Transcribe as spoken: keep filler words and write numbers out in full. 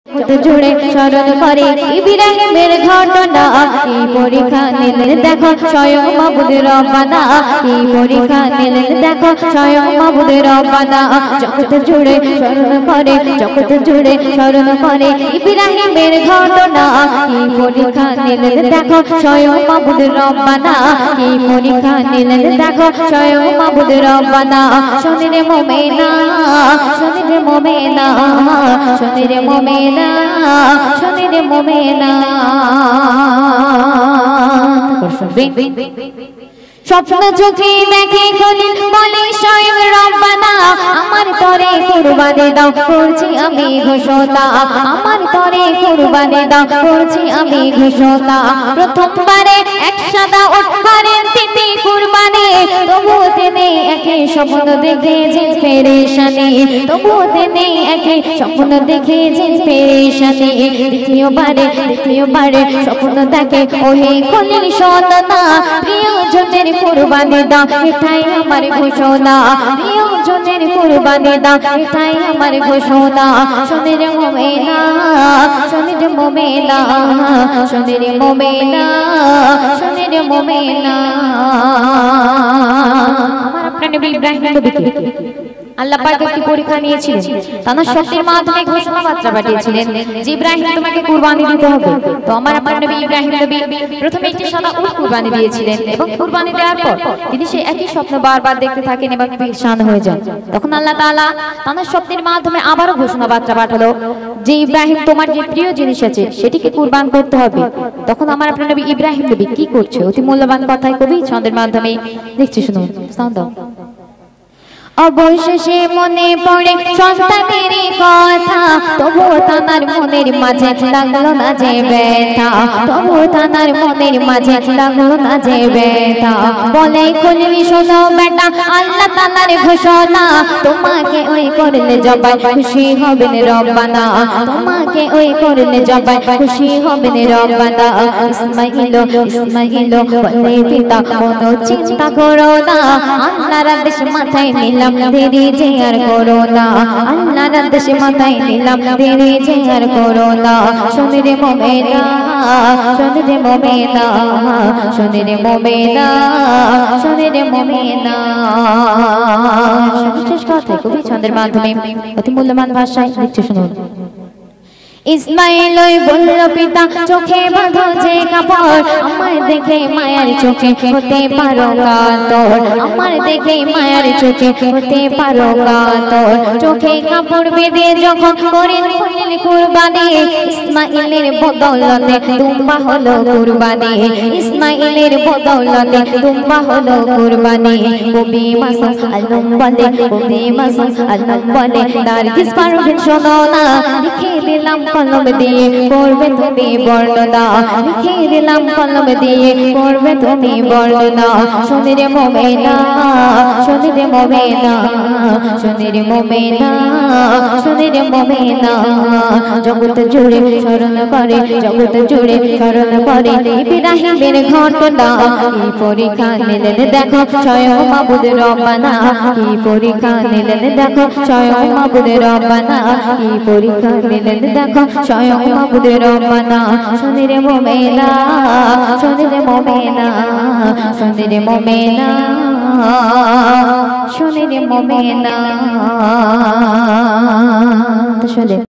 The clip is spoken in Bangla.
জুড়ে স্মরণ করে ইব্রাহিমের ঘটনা, এই পরীক্ষা নিলেন দেখো স্বয়ং মাবুদ রব্বানা, এই পরীক্ষা নিলেন দেখো স্বয়ং মাবুদ রব্বানা। জগৎ জুড়ে স্মরণ করে, জগৎ জুড়ে স্মরণ করে ইব্রাহিমের ঘটনা, এই পরীক্ষা নিলেন দেখো স্বয়ং মাবুদ রব্বানা, এই পরীক্ষা নিলেন দেখো স্বয়ং মাবুদ রব্বানা। শোনে রে মুমিনা, শোনে রে মুমিনা, শোনে রে মুমিনা, শোনে রে মুমিনা। স্বপ্ন চোখে দেখে খলিল বলে স্বয়ং রব্বানা, আমার তরে কুরবানি দাও করছি আমি ঘোষণা, আমার তরে কুরবানি দাও করছি আমি ঘোষণা। প্রথমবারে একসাথে উঠ করেন তিনি কুরবানি, তবুও তিনি একই স্বপ্ন দেখে যে পেরেশানি, তবুও তিনি একই স্বপ্ন দেখে যে পেরেশানি। দ্বিতীয়বারে দ্বিতীয়বারে স্বপ্ন দেখে ওহে খলিল শোনা, প্রিয়জনের কুরবানি দাও এটাই আমার ঘোষণা, প্রিয়জনের কুরবানি দাও এটাই আমার ঘোষণা। শোনে রে মুমিনা, শোনে রে মুমিনা, শোনে রে মুমিনা, শোনে রে মুমিনা। আমার আপনার নবী ইব্রাহিম নবীকে আল্লাহ পাক একটি পরীক্ষা নিয়েছিলেন, তার শক্তির মাধ্যমে ঘোষণা বার্তা পাঠিয়েছিলেন যে ইব্রাহিম তোমাকে কুরবানি দিতে হবে। তো আমার আপনার নবী ইব্রাহিম নবী প্রথমে একটি সাদা উট কুরবানি দিয়েছিলেন এবং কুরবানি দেওয়ার পর তিনি সেই একই স্বপ্ন বারবার দেখতে থাকেন এবং পেরেশান হয়ে যান। তখন আল্লাহ তাআলা তার শক্তির মাধ্যমে আবারও ঘোষণা বার্তা পাঠালো যে ইব্রাহিম তোমার যে প্রিয় জিনিস আছে সেটিকে কুরবান করতে হবে। তখন আমার আপনার নবী ইব্রাহিম নবী কি করছে, অতি মূল্যবান কথাই কবি ছন্দের মাধ্যমে দেখছি, শুনুন সাউন্ড দাও। অবশেষে মনে পড়ে সন্তানের কথা, তবুও তার মনের মাঝে লাগলো না যে ব্যথা, তবুও তার মনের মাঝে লাগলো না যে ব্যথা। বলে খলিল শোনো বেটা আল্লাহ তাআলার ঘোষণা, তোমাকে ওই করলে জবাই খুশি হবেন রব্বানা, তোমাকে ওই করলে জবাই খুশি হবেন রব্বানা। ইসমাইল ইসমাইল বলে পিতা কোনো চিন্তা করো না, আল্লাহর আদেশ মাথায় নিলাম দেরি যে আর করো না, আল্লাহর আদেশ মাথায় নিলাম দেরি যে আর করো না। শোনে রে মুমিনা, শোনে রে মুমিনা, শোনে রে মুমিনা, শোনে রে মুমিনা। বিশেষ কথা কবি ছন্দের মাধ্যমে অতি মূল্যবান ভাষায় লিখছে, শুনুন। ইসমাইল বলল পিতা চোখে বাঁধো যে কাপড়, আমার দেখে মায়ার চোখে হতে পারো কাতর, আমার দেখে মায়ার চোখে হতে পারো কাতর। চোখে কাপড় বেঁধে যখন করেন খলিল কুরবানি, ইসমাইলের বদৌলতে দুম্বা হলো কুরবানি, ইসমাইলের বদৌলতে দুম্বা হলো কুরবানি। কবি মাসুম আলম বলে, কবি মাসুম আলম বলে নারগিস পারভিন শোনো না, লিখে দিলাম কলম দিয়ে করবে তুমি বর্ণনা, লিখে দিলাম কলম দিয়ে করবে তুমি বর্ণনা। শোনে রে মুমিনা, শোনে রে মুমিনা, শোনে রে মুমিনা, শোনে রে মুমিনা। জগৎ জুড়ে স্মরণ করে, জগৎ জুড়ে স্মরণ করে ইব্রাহিমের ঘটনা, এই পরীক্ষা নিলেন দেখো স্বয়ং মাবুদ রব্বানা, এই পরীক্ষা নিলেন দেখো স্বয়ং মাবুদ রব্বানা, এই পরীক্ষা নিলেন দেখো স্বয়ং মাবুদ রব্বানা। শোনে রে মুমিনা, শোনে রে মুমিনা, শোনে রে মুমিনা, শোনে রে মুমিনা। তো শোনে